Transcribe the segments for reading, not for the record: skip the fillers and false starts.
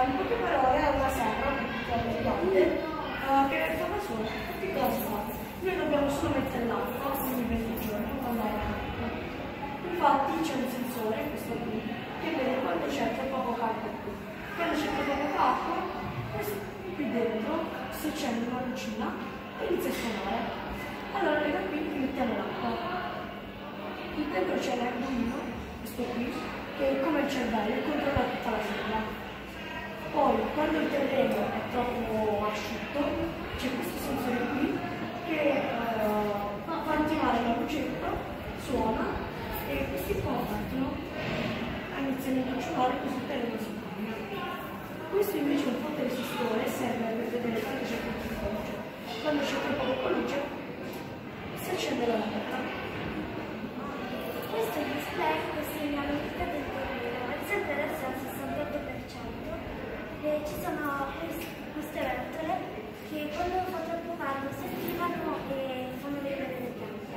In poche parole è una serra gigante che fa da sola. Che cosa fa? Noi dobbiamo solo mettere l'acqua ogni 20 giorni quando è acqua. Infatti c'è un sensore, questo qui, che vede quando c'è troppa poca acqua qui. Quando c'è troppa poca acqua, qui dentro si accende una lucina e inizia a suonare. Allora noi da qui mettiamo l'acqua. Qui dentro c'è l'ardino, questo qui, che come il cervello controlla tutta la serra. Poi quando il terreno è troppo asciutto c'è questo sensore qui che fa attivare la lucetta, suona e questi qua partono, iniziano a cucinare così il terreno si bagna. Questo invece è un fotoresistore, serve per vedere quando c'è troppa luce. Quando c'è troppa poca luce si accende la lampada. Questo display consegna l'umidità del terreno, ad esempio adesso è al 68%, e ci sono queste ventole che quando fa troppo caldo si attivano e fanno vedere le piante.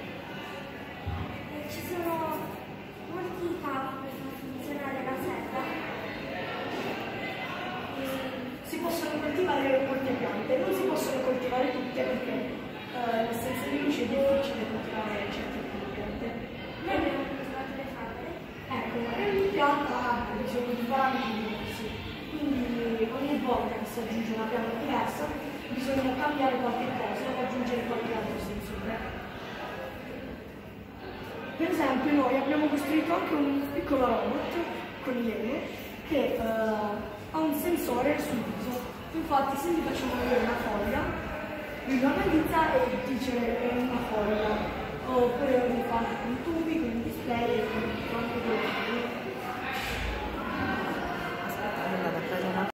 Ci sono molti cavi per far funzionare la serra. Si possono coltivare molte piante, non si possono coltivare tutte perché l'assenza di luce è difficile coltivare certe piante. Noi abbiamo coltivato le favole. Ecco, e ogni pianta ha bisogno di parametri diversi, quindi ogni volta che si aggiunge una pianta diversa bisogna cambiare qualche cosa o aggiungere qualche altro sensore. Per esempio noi abbiamo costruito anche un piccolo robot con il legno che ha un sensore sul viso. Infatti se gli facciamo vedere una foglia, lui lo analizza e dice è una foglia, oppure lo fa con tubi, con display e con anche con